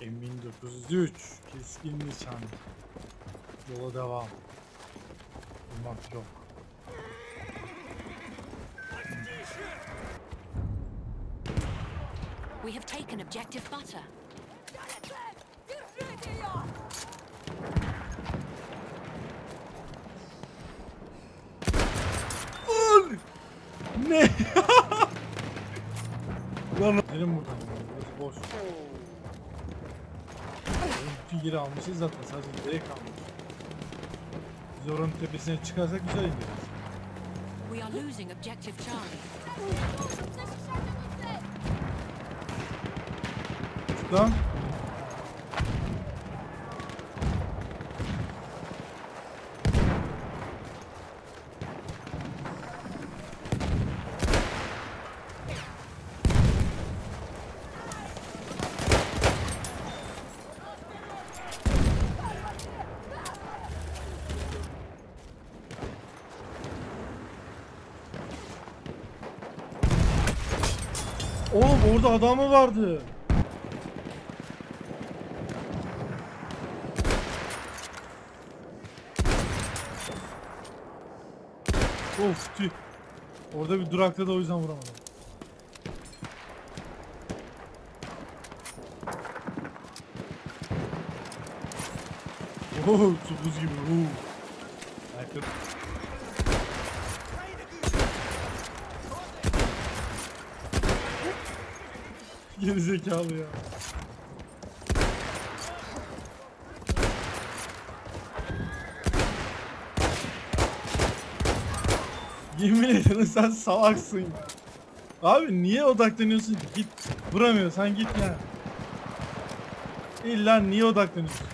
M1903 keskin nişan. Yola devam. Durmak yok. We have taken objective butter. Ne? Lan benim buradan. Burası boş. Bütün yeri almışız zaten. Sadece direkt almışız. Biz oranın tepesine çıkarsak güzel ineriz. We are losing objective Charlie. Lan. Oğlum orada adam mı vardı? Of tüh. Orada bir durakta da o yüzden vuramadım. Oh, buz gibi. Ayakkabı. Geri zekalı ya. Yemin ederim sen salaksın ya. Abi niye odaklanıyorsun? Git. Vuramıyorsan git ya. İlla niye odaklanıyorsun?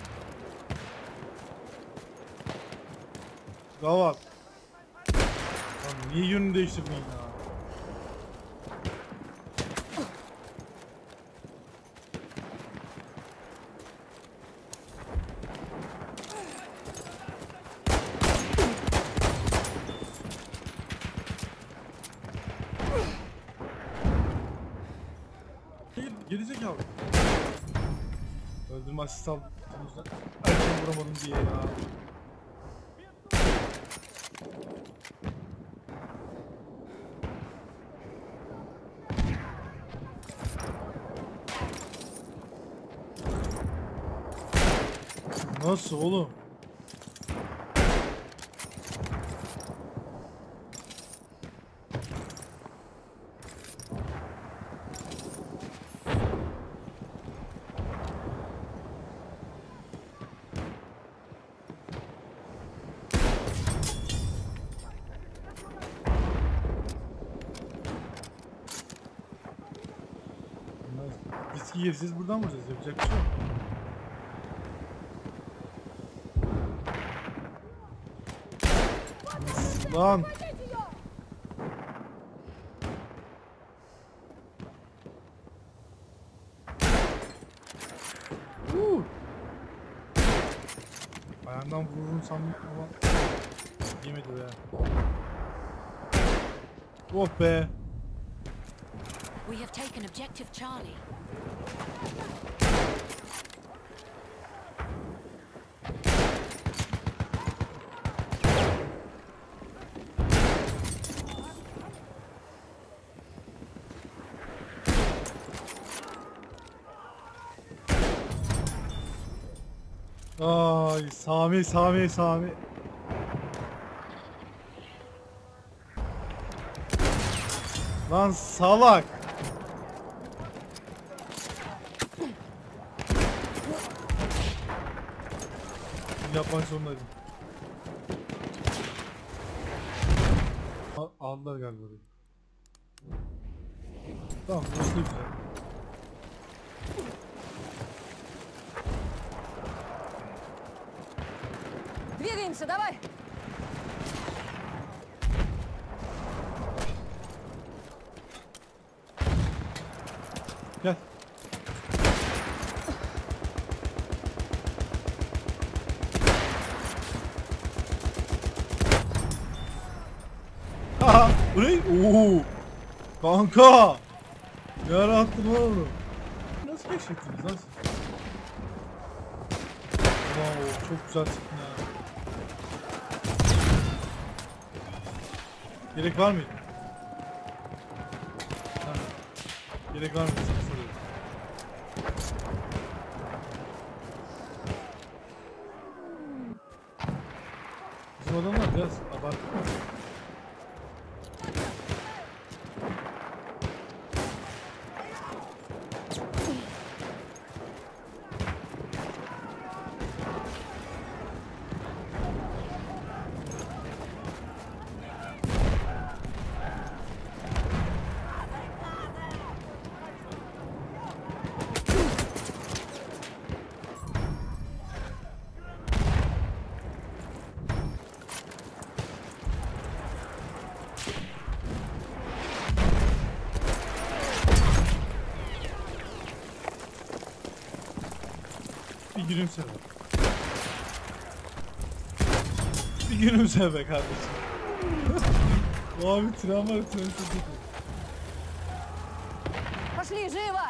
Gavat. Lan niye yönünü değiştirdin ya? Gerizekalı. Öldürme asist aldım. Erken vuramadım diye ya. Nasıl oğlum? Viski yersiz buradan vuracağız. Yapacak bir şey yok. Lan. Ayağından vururum sandım ama yemedi be. Oh be. We have taken objective Charlie. Ay Sami. Lan salak. Yapmak zorundaydım. Aldılar galiba orayı. Tamam, burası da güzel. Двигаемся, давай! Gel. Haha, burayı. Oo. Kanka. Ne ara attın oğlum? Nasıl keşfettiniz lan siz? Wow, çok güzel çıktın ya. Gerek var mıydı? Ha. Gerek var mıydı? Sana soruyorum. Bizim adamlar biraz abartı. Bir gülümse be. Bir gülümse be kardeşim. O abi tren var, tren çok kötü. Пошли, живо!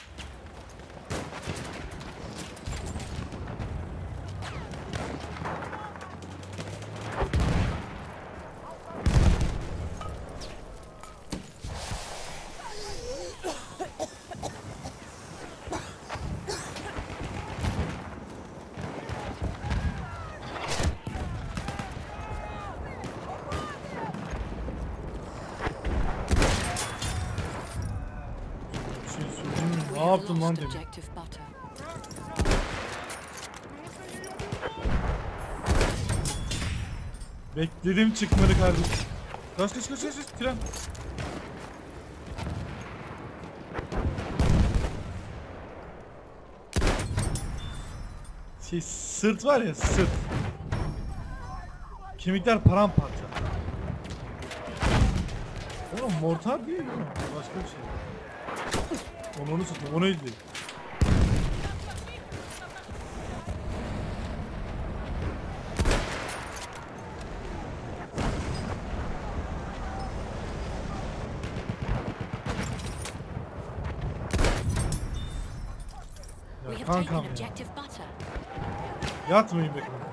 Bir şey söyleyeyim mi? We Ne have yaptım lan lost demin? objective butter. Bekledim çıkmadı kardeşim. Kaç kaç kaç kaç kaç, tren. Şey sırt var ya, sırt. Kemikler paramparça. Oğlum mortar değil mi? Başka bir şey. Onu tutma, onu izleyin. We Ya have taken kankam ya. objective butter. Yatmayın be kankam.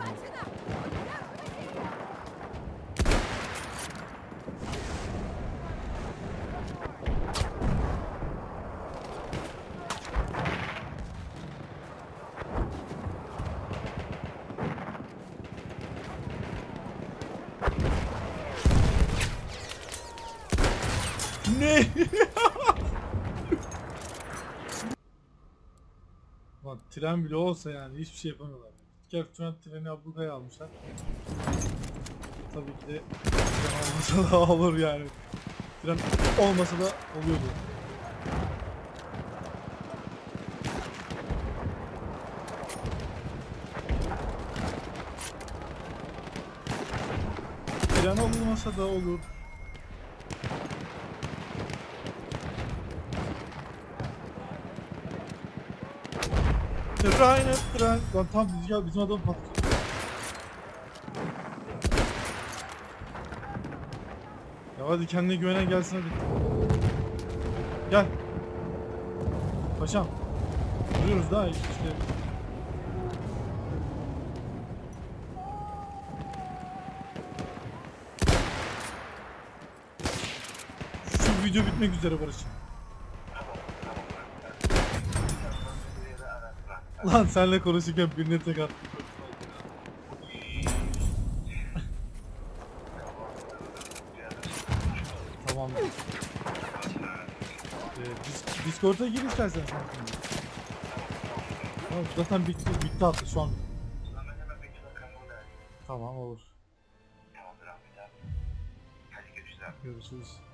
Ne? Lan tren bile olsa yani hiçbir şey yapamıyorlar. Gerçekten treni ablukaya almışlar. Tabii ki de tren olmasa da olur yani. Tren olmasa da oluyordu. Tren olmasa da olur. Tren. Lan tam rüzgar bizim adamı patlatıyor. Ya hadi kendine güvenen gelsin hadi. Gel. Paşam. Duruyoruz daha işte. Şu video bitmek üzere Barış'ım. Lan senle konuşurken birine tek attım. Tamam. Discord'a gir istersen sen. Tamam, zaten bitti attı şu an. Tamam olur. Görüşürüz.